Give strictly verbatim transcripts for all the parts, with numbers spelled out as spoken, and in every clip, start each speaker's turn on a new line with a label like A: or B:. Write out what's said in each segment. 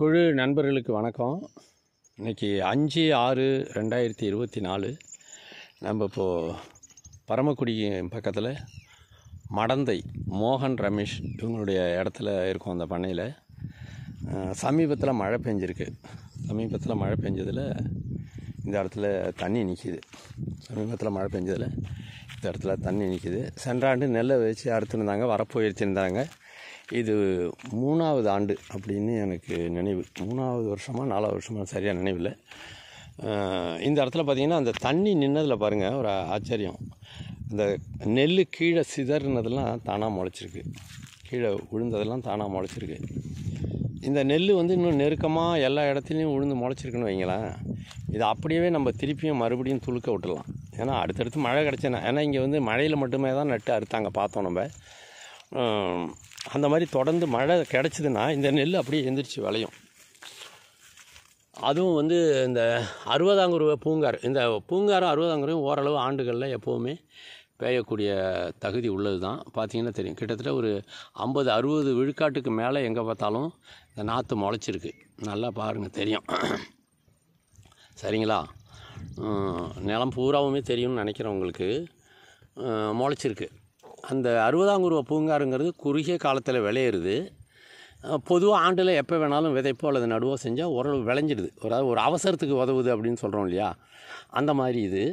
A: குழு நண்பர்களுக்கு வணக்கம். இன்றைக்கி அஞ்சு ஆறு ரெண்டாயிரத்தி இருபத்தி நாலு நம்ம இப்போது பரமக்குடி பக்கத்தில் மடந்தை மோகன் ரமேஷ் இவங்களுடைய இடத்துல இருக்கோம். அந்த பண்ணையில் சமீபத்தில் மழை பெஞ்சிருக்கு. சமீபத்தில் மழை பெஞ்சதில் இந்த இடத்துல தண்ணி நிற்கிது. சமீபத்தில் மழை பெஞ்சதில் இந்த இடத்துல தண்ணி நிற்கிது. சென்ற ஆண்டு நெல்லை வச்சு அறுத்துருந்தாங்க, வரப்பு உயர்த்திருந்தாங்க. இது மூணாவது ஆண்டு அப்படின்னு எனக்கு நினைவு. மூணாவது வருஷமாக நாலாவது வருஷமாக சரியாக நினைவில். இந்த இடத்துல பார்த்திங்கன்னா அந்த தண்ணி நின்னதில் பாருங்கள், ஒரு ஆச்சரியம். இந்த நெல் கீழே சிதறினதெல்லாம் தானாக முளைச்சிருக்கு. கீழே விழுந்ததெல்லாம் தானாக முளைச்சிருக்கு. இந்த நெல் வந்து இன்னும் நெருக்கமாக எல்லா இடத்துலையும் விழுந்து முளைச்சிருக்குன்னு வைங்களேன். இது அப்படியே நம்ம திருப்பியும் மறுபடியும் துளுக்க விட்டுடலாம். ஏன்னா அடுத்தடுத்து மழை கிடச்சேன்னா, ஏன்னா இங்கே வந்து மழையில் மட்டுமே தான் நட்டு அறுத்தாங்க பார்த்தோம் நம்ம. அந்த மாதிரி தொடர்ந்து மழை கிடச்சிதுன்னா இந்த நெல் அப்படியே எந்திரிச்சு விளையும். அதுவும் வந்து இந்த அறுபதாங்குருவ பூங்கார், இந்த பூங்காரும் அறுபதாங்குருவும் ஓரளவு ஆண்டுகளில் எப்போவுமே பெய்யக்கூடிய தகுதி உள்ளது தான். பார்த்திங்கன்னா தெரியும், கிட்டத்தட்ட ஒரு ஐம்பது அறுபது விழுக்காட்டுக்கு மேலே எங்கே பார்த்தாலும் இந்த நாற்று முளைச்சிருக்கு. நல்லா பாருங்கள், தெரியும். சரிங்களா? நிலம் பூராவுமே தெரியும்னு நினைக்கிறவங்களுக்கு முளைச்சிருக்கு. அந்த அறுபதாங்குருவ பூங்காருங்கிறது குறுகிய காலத்தில் விளையிறது. பொதுவாக ஆண்டில் எப்போ வேணாலும் விதைப்போ அல்லது நடுவோ செஞ்சால் ஓரளவு விளைஞ்சிடுது. ஒரு ஒரு அவசரத்துக்கு உதவுது அப்படின்னு சொல்கிறோம் இல்லையா, அந்த மாதிரி இது.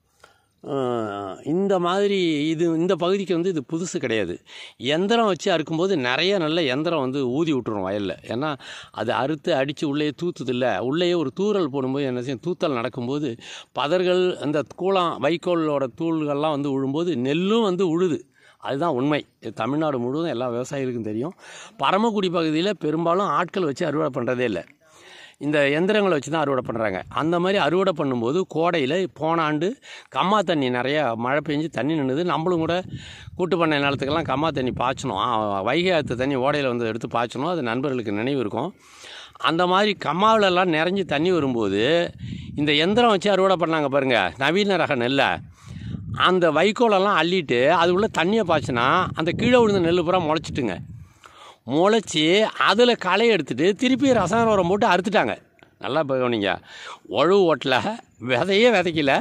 A: இந்த மாதிரி இது இந்த பகுதிக்கு வந்து இது புதுசு கிடையாது. எந்திரம் வச்சு அறுக்கும்போது நிறைய நல்ல எந்திரம் வந்து ஊதி விட்டுரும் வயலில். ஏன்னா அது அறுத்து அடித்து உள்ளேயே தூத்துது இல்லை, உள்ளேயே ஒரு தூறல் போடும்போது என்ன செய்யும், தூத்தல் நடக்கும்போது பதர்கள் அந்த கூளம் வைக்கோலோட தூள்கள்லாம் வந்து விழும்போது நெல்லும் வந்து உழுது. அதுதான் உண்மை. தமிழ்நாடு முழுவதும் எல்லா விவசாயிகளுக்கும் தெரியும். பரமக்குடி பகுதியில் பெரும்பாலும் ஆட்கள் வச்சு அறுவடை பண்ணுறதே இல்லை, இந்த எந்திரங்களை வச்சு தான் அறுவடை பண்ணுறாங்க. அந்த மாதிரி அறுவடை பண்ணும்போது கோடையில் போன ஆண்டு கம்மா தண்ணி நிறையா மழை பெஞ்சு தண்ணி நின்றுது. நம்மளும் கூட கூட்டு பண்ணை நிலத்துக்கெல்லாம் கம்மா தண்ணி பாய்ச்சணும். வைகை ஆற்று தண்ணி ஓடையில் வந்து எடுத்து பாய்ச்சணும். அது நண்பர்களுக்கு நினைவு இருக்கும். அந்த மாதிரி கம்மாவிலெல்லாம் நிறைஞ்சி தண்ணி வரும்போது இந்த எந்திரம் வச்சு அறுவடை பண்ணாங்க பாருங்கள், நவீன ரக நெல்லை. அந்த வைக்கோலெல்லாம் அள்ளிட்டு அது உள்ள தண்ணியை பாய்ச்சினா அந்த கீழே விழுந்த நெல் பூரா முளைச்சிட்டுங்க. முளைச்சி அதில் களை எடுத்துகிட்டு திருப்பி ரசாயன உரம் போட்டு அறுத்துட்டாங்க. நல்லா கவனிங்க, உழவு ஓட்டல, விதையே விதைக்கல,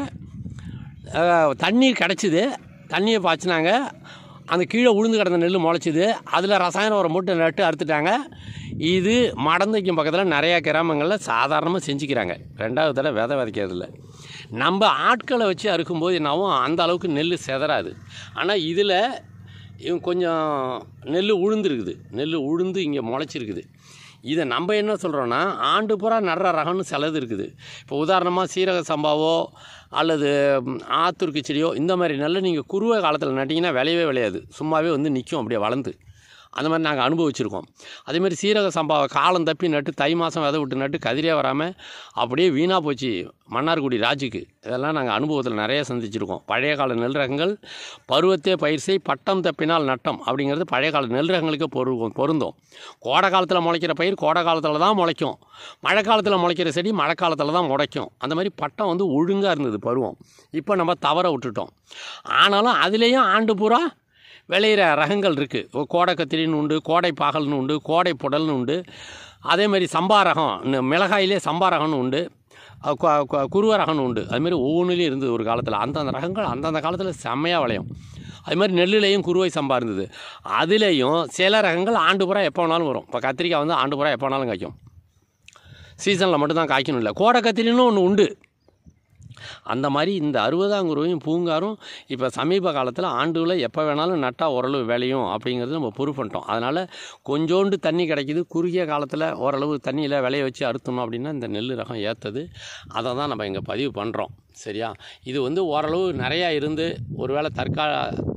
A: தண்ணீர் கிடச்சிது, தண்ணியை பாய்ச்சினாங்க, அந்த கீழே உளுந்து கிடந்த நெல் முளைச்சிது, அதில் ரசாயன உரம் போட்டு நட்டு அறுத்துட்டாங்க. இது மடந்தைக்கும் பக்கத்தில் நிறையா கிராமங்களில் சாதாரணமாக செஞ்சுக்கிறாங்க. ரெண்டாவது தடவை விதை விதைக்கிறதில்ல. நம்ம ஆட்களை வச்சு அறுக்கும்போது என்னாவும் அந்த அளவுக்கு நெல் செதறாது. ஆனால் இதில் இவங்க கொஞ்சம் நெல் உளுந்துருக்குது, நெல் உளுந்து இங்கே முளைச்சிருக்குது. இதை நம்ம என்ன சொல்கிறோன்னா, ஆண்டு பூரா நடுற ரகம்னு சிலது இருக்குது. இப்போ உதாரணமாக சீரக சம்பாவோ அல்லது ஆத்தூருக்கு செடியோ இந்த மாதிரி நெல்லை நீங்கள் குறுவை காலத்தில் நட்டிங்கன்னா விளையவே விளையாது, சும்மாவே வந்து நிற்கும் அப்படியே வளர்ந்து. அந்த மாதிரி நாங்கள் அனுபவிச்சிருக்கோம். அதேமாதிரி சீரக சம்பாவை காலம் தப்பி நட்டு தை மாதம் விதை விட்டு நட்டு கதிரே வராமல் அப்படியே வீணாக போச்சு மன்னார்குடி ராஜுக்கு. இதெல்லாம் நாங்கள் அனுபவத்தில் நிறைய சந்திச்சிருக்கோம். பழைய கால நெல் ரகங்கள் பருவத்தே பயிர் செய் பட்டம் தப்பினால் நட்டம் அப்படிங்கிறது பழைய கால நெல் ரகங்களுக்கே பொரு பொருந்தும். கோடை காலத்தில் முளைக்கிற பயிர் கோடை காலத்தில் தான் முளைக்கும், மழை காலத்தில் முளைக்கிற செடி மழை காலத்தில் தான் முளைக்கும். அந்த மாதிரி பட்டம் வந்து ஒழுங்காக இருந்தது பருவம். இப்போ நம்ம தவற விட்டுட்டோம். ஆனாலும் அதுலேயும் ஆண்டு பூரா விளையிற ரகங்கள் இருக்குது. கோடை கத்திரின்னு உண்டு, கோடை பாகல்னு உண்டு, கோடை புடல்னு உண்டு. அதேமாதிரி சம்பா ரகம், மிளகாயிலே சம்பா ரகம்னு உண்டு, குருவ ரகம்னு உண்டு. அதுமாதிரி ஒவ்வொன்றுலேயும் இருந்தது ஒரு காலத்தில். அந்தந்த ரகங்கள் அந்தந்த காலத்தில் செம்மையாக விளையும். அதுமாதிரி நெல்லுலேயும் குருவை சம்பா இருந்தது. அதுலேயும் சில ரகங்கள் ஆண்டு பூரா எப்போ வேணாலும் வரும். இப்போ கத்திரிக்காய் வந்து ஆண்டு பூரா எப்போ வேணாலும் காய்க்கும், சீசனில் மட்டும்தான் காய்க்கணும் இல்லை. கோடை கத்திரின்னு ஒன்று உண்டு. அந்த மாதிரி இந்த அறுபதாங்குருவையும் பூங்காரும் இப்போ சமீப காலத்தில் ஆண்டுகளை எப்போ வேணாலும் நட்டால் ஓரளவு விளையும் அப்படிங்கிறது நம்ம பொறுப்பு பண்ணிட்டோம். அதனால் கொஞ்சோண்டு தண்ணி கிடைக்கிது, குறுகிய காலத்தில் ஓரளவு தண்ணியில் விளைய வச்சு அறுத்தணும் அப்படின்னா இந்த நெல் ரகம் ஏற்றது. அதை தான் நம்ம இங்கே பதிவு பண்ணுறோம். சரியா? இது வந்து ஓரளவு நிறையா இருந்து ஒருவேளை தற்கால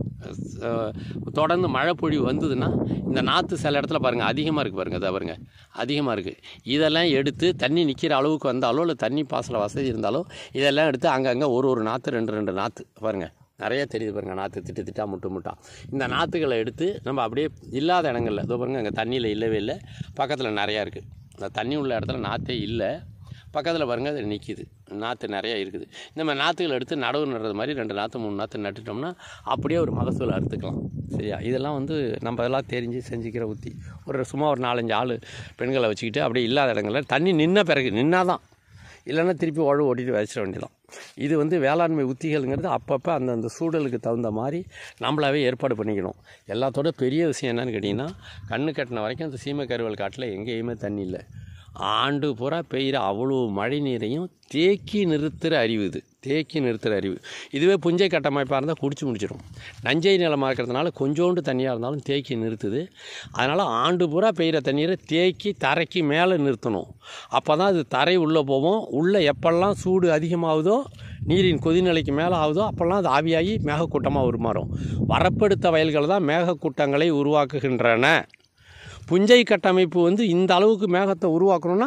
A: தொடர்ந்து மழை பொழிவு வந்ததுன்னா இந்த நாற்று சில இடத்துல பாருங்கள் அதிகமாக இருக்குது, பாருங்கள் அதை பாருங்கள் அதிகமாக இருக்குது. இதெல்லாம் எடுத்து தண்ணி நிற்கிற அளவுக்கு வந்தாலோ இல்லை தண்ணி பாசல வசதி இருந்தாலோ இதெல்லாம் எடுத்து அங்கங்கே ஒரு ஒரு நாற்று ரெண்டு ரெண்டு நாற்று பாருங்கள் நிறைய தெரியுது பாருங்கள், நாற்று திட்டு திட்டா முட்டு முட்டா. இந்த நாற்றுகளை எடுத்து நம்ம அப்படியே இல்லாத இடங்களில் இதோ பாருங்கள், அங்கே தண்ணியில் இல்லவே இல்லை, பக்கத்தில் நிறையா இருக்குது. இந்த தண்ணி உள்ள இடத்துல நாற்றே இல்லை, பக்கத்தில் பாருங்கள் அது நிற்கிது. நாற்று நிறையா இருக்குது. இந்த மாதிரி நாற்றுகள் எடுத்து நடவு நடுறது மாதிரி ரெண்டு நாற்று மூணு நாற்று நட்டுட்டோம்னா அப்படியே ஒரு மகசூல் அறுத்துக்கலாம். சரியா? இதெல்லாம் வந்து நம்ம எல்லாம் தெரிஞ்சு செஞ்சுக்கிற உத்தி. ஒரு சும்மா ஒரு நாலஞ்சு ஆள் பெண்களை வச்சுக்கிட்டு அப்படியே இல்லாத இடங்களில் தண்ணி நின்ன பிறகு நின்னாதான், இல்லைன்னா திருப்பி உழவு ஓட்டிட்டு வச்சிட வேண்டியதான். இது வந்து வேளாண்மை உத்திகள்ங்கிறது அப்பப்போ அந்தந்த சூழலுக்கு தகுந்த மாதிரி நம்மளாவே ஏற்பாடு பண்ணிக்கணும். எல்லாத்தோட பெரிய விஷயம் என்னன்னு கேட்டிங்கன்னா, கண்ணு கட்டின வரைக்கும் அந்த சீமை கருவல் காட்டில் எங்கேயுமே தண்ணி இல்லை. ஆண்டு பூரா பெய்கிற அவ்வளோ மழை நீரையும் தேக்கி நிறுத்துகிற அறிவு இது. தேக்கி நிறுத்துகிற அறிவு இதுவே புஞ்சை கட்டமைப்பாக இருந்தால் குடிச்சு முடிச்சிடும். நஞ்சை நிலமாக இருக்கிறதுனால கொஞ்சோண்டு தண்ணியாக இருந்தாலும் தேக்கி நிறுத்துது. அதனால் ஆண்டு பூரா பெய்கிற தண்ணீரை தேக்கி தரைக்கு மேலே நிறுத்தணும். அப்போ தான் அது தரை உள்ளே போவோம். உள்ளே எப்பெல்லாம் சூடு அதிகமாகுதோ, நீரின் கொதிநிலைக்கு மேலே ஆகுதோ, அப்போல்லாம் அது ஆவியாகி மேகக்கூட்டமாக உருமாறும். வரப்படுத்த வயல்கள் தான் மேகக்கூட்டங்களை உருவாக்குகின்றன. புஞ்சை கட்டமைப்பு வந்து இந்த அளவுக்கு மேகத்தை உருவாக்கணும்னா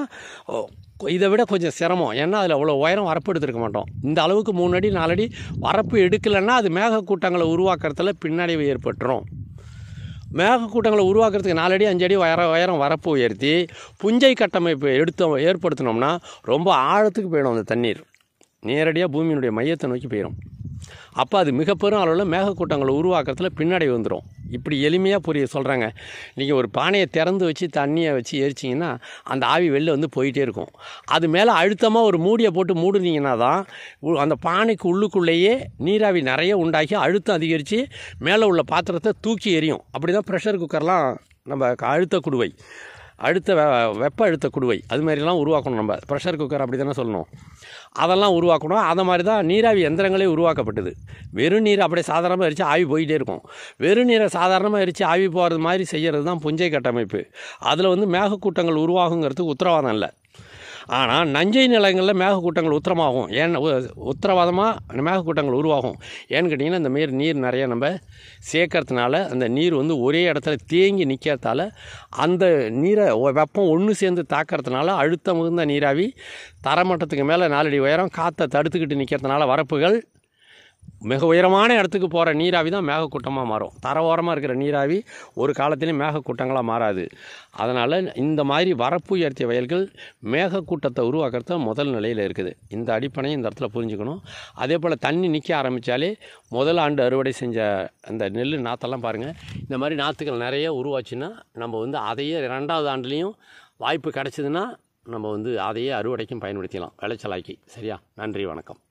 A: இதை விட கொஞ்சம் சிரமம். ஏன்னா அதில் அவ்வளோ உயரம் வரப்பு எடுத்துருக்க மாட்டோம். இந்த அளவுக்கு மூணு அடி நாலு அடி வரப்பு எடுக்கலைன்னா அது மேகக்கூட்டங்களை உருவாக்குறதுல பின்னடைவு ஏற்பட்டுரும். மேகக்கூட்டங்களை உருவாக்குறதுக்கு நாலு அடி அஞ்சு அடி உயர உயரம் வரப்பு உயர்த்தி புஞ்சை கட்டமைப்பு எடுத்த ஏற்படுத்தினோம்னா ரொம்ப ஆழத்துக்கு போயிடும். அந்த தண்ணீர் நேரடியாக பூமியினுடைய மையத்தை நோக்கி போயிடும். அப்போ அது மிக பெரும் அளவில் மேகக்கூட்டங்களை உருவாக்குறதுல பின்னடைவு வந்துடும். இப்படி எளிமையாக புரிய சொல்கிறாங்க. நீங்கள் ஒரு பானையை திறந்து வச்சு தண்ணியை வச்சு எரிச்சிங்கன்னா அந்த ஆவி வெளில வந்து போயிட்டே இருக்கும். அது மேலே அழுத்தமாக ஒரு மூடியை போட்டு மூடுனீங்கன்னா தான் அந்த பானைக்கு உள்ளுக்குள்ளேயே நீராவி நிறைய உண்டாக்கி அழுத்தம் அதிகரித்து மேலே உள்ள பாத்திரத்தை தூக்கி எரியும். அப்படி தான் ப்ரெஷர் குக்கர்லாம் நம்ம அழுத்த குடுவை, அழுத்த வெ வெப்ப அழுத்த குடுவை அது மாதிரிலாம் உருவாக்கணும். நம்ம ப்ரெஷர் குக்கர் அப்படி தானே சொல்லணும். அதெல்லாம் உருவாக்கணும். அதை மாதிரி தான் நீராவி எந்திரங்களே உருவாக்கப்பட்டது. வெறும் நீரை அப்படியே சாதாரணமாக எரித்து ஆவி போயிட்டே இருக்கும். வெறும் நீரை சாதாரணமாக எரித்து ஆவி போகிறது மாதிரி செய்கிறது தான் புஞ்சை கட்டமைப்பு. அதில் வந்து மேகக்கூட்டங்கள் உருவாகுங்கிறதுக்கு உத்தரவாதம் இல்லை. ஆனால் நஞ்சை நிலங்களில் மேகக்கூட்டங்கள் உத்தரமாகும். ஏன் உத்தரவாதமாக மேகக்கூட்டங்கள் உருவாகும் ஏன்னு கேட்டிங்கன்னா, இந்த மாரி நீர் நிறைய நம்ம சேர்க்கறதுனால அந்த நீர் வந்து ஒரே இடத்துல தேங்கி நிற்கிறதால அந்த நீரை வெப்பம் ஒன்று சேர்ந்து தாக்கிறதுனால அழுத்தம் மிகுந்த நீராவி தரமட்டத்துக்கு மேலே நாலடி உயரம் காற்றை தடுத்துக்கிட்டு நிற்கிறதுனால வரப்புகள் மிக உயரமான இடத்துக்கு போகிற நீராவி தான் மேகக்கூட்டமாக மாறும். தர ஓரமாக இருக்கிற நீராவி ஒரு காலத்திலையும் மேகக்கூட்டங்களாக மாறாது. அதனால் இந்த மாதிரி வரப்பு உயர்த்திய வயல்கள் மேகக்கூட்டத்தை உருவாக்குறது முதல் நிலையில் இருக்குது. இந்த அடிப்படையும் இந்த இடத்துல புரிஞ்சுக்கணும். அதே போல் தண்ணி நிற்க ஆரம்பித்தாலே முதல் ஆண்டு அறுவடை செஞ்ச அந்த நெல் நாற்றெல்லாம் பாருங்கள், இந்த மாதிரி நாற்றுகள் நிறைய உருவாச்சுன்னா நம்ம வந்து அதையே ரெண்டாவது ஆண்டுலேயும் வாய்ப்பு கிடச்சிதுன்னா நம்ம வந்து அதையே அறுவடைக்கும் பயன்படுத்திக்கலாம் விளைச்சலாக்கி. சரியா? நன்றி, வணக்கம்.